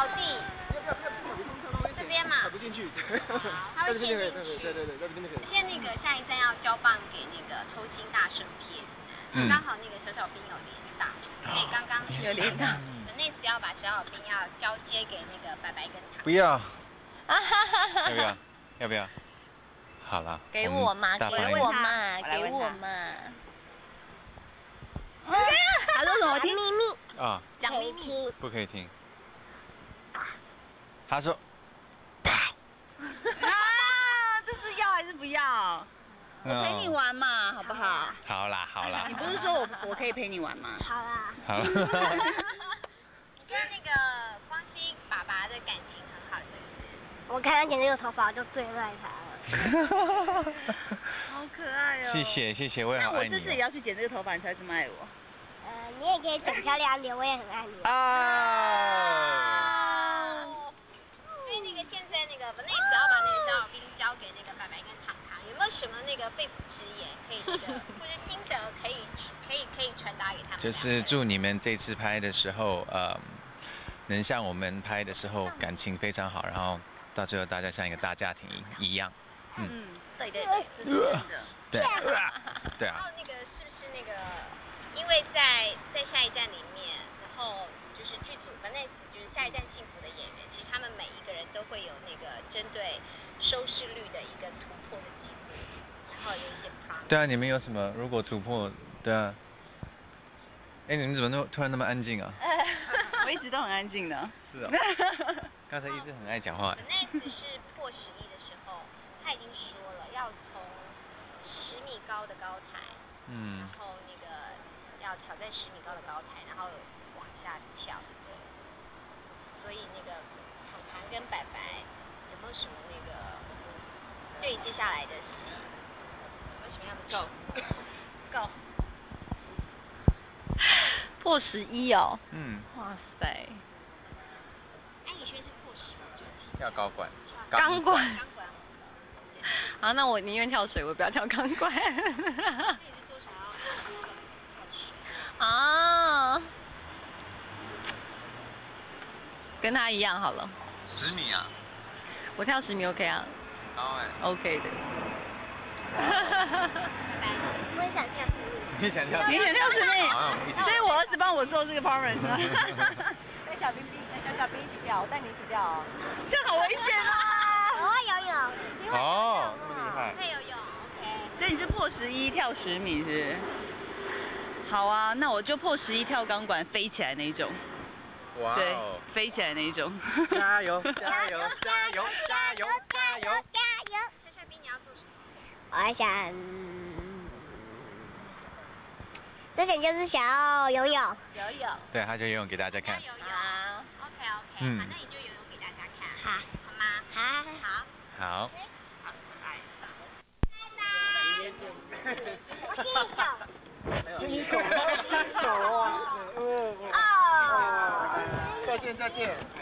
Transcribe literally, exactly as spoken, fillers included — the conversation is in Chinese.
草地。 不要不要不要，这草地通常这边嘛。 踩不进去。 它会陷进去。 对对对，在这边就可以。 现在那个下一站要交棒给那个偷心大圣撇子，刚好那个小小兵有连到，所以刚刚有连到。那次要把小小兵要交接给那个白白跟他。 不要。要不要？要不要？好了。 给我嘛，给我嘛，给我嘛。 他说什么？听秘密。 啊。 讲秘密。 不可以听。他说。 啊，这是要还是不要？我陪你玩嘛，好不好？ 好啦，好啦。 你不是说我我可以陪你玩吗？ 好啦。 好。你跟那个光熙爸爸的感情很好，是不是？ 我看他剪这个头发，我就最爱他了。好可爱哦！ 谢谢谢谢，我也好爱你。 那我是不是也要去剪这个头发，你才这么爱我？ 呃，你也可以剪漂亮点，我也很爱你。 啊！ 所以那个现在那个 Vanessa 要把那个小小兵交给那个白白跟糖糖，有没有什么那个肺腑之言可以那个或者心得可以可以可以传达给他们？ 就是祝你们这次拍的时候，呃，能像我们拍的时候感情非常好，然后到最后大家像一个大家庭一样。 嗯，对对对，这是真的。 对。对啊。 然后那个是不是那个，因为在在下一站里面，然后就是剧组 Vanessa 就是下一站幸福的演员，其实他们每一个人都会有那个针对收视率的一个突破的记录，然后有一些 promise。 对啊，你们有什么？如果突破，对啊。哎，你们怎么那么突然那么安静啊？ 我一直都很安静的。 是啊。刚才一直很爱讲话。 Vanessa 是破十亿的时候，他已经说了要从十米高的高台，嗯，然后那个要挑战十米高的高台，然后往下跳，对。所以那个糖糖跟白白有没有什么那个对接下来的戏有没有什么样的 go go？ 破十一哦。 嗯。 哇塞。 安以轩是破十， 跳高管。 钢管。钢管。好，那我宁愿跳水，我不要跳钢管。啊，跟他一样好了。 十米啊？ 我跳十米 OK 啊。 高哎。 OK 的。 我也想跳十米。 你想跳？ 你想跳十米？所以我儿子帮我做这个 performance 吗？ 跟小冰冰、跟小小兵一起跳，我带你一起跳哦。 这样好危险啊！ 我会游泳。 你会哦，那么厉害。 会游泳 ，OK。 所以你是破十一跳十米是不是？好啊，那我就破十一跳钢管飞起来那一种。 哇对，飞起来那一种。 加油！加油！加油！加油！加油！ 加油！ 小小兵，你要做什么？ 我还想，这点就是想要游泳。 游泳。 对，他就游泳给大家看。 游泳。OK OK，嗯，好，那你就游泳给大家看。 好， 好吗？ 好。 好。 好。 好可爱。 拜拜。我新手。 新手，新手啊！ 哦。 再见，再见。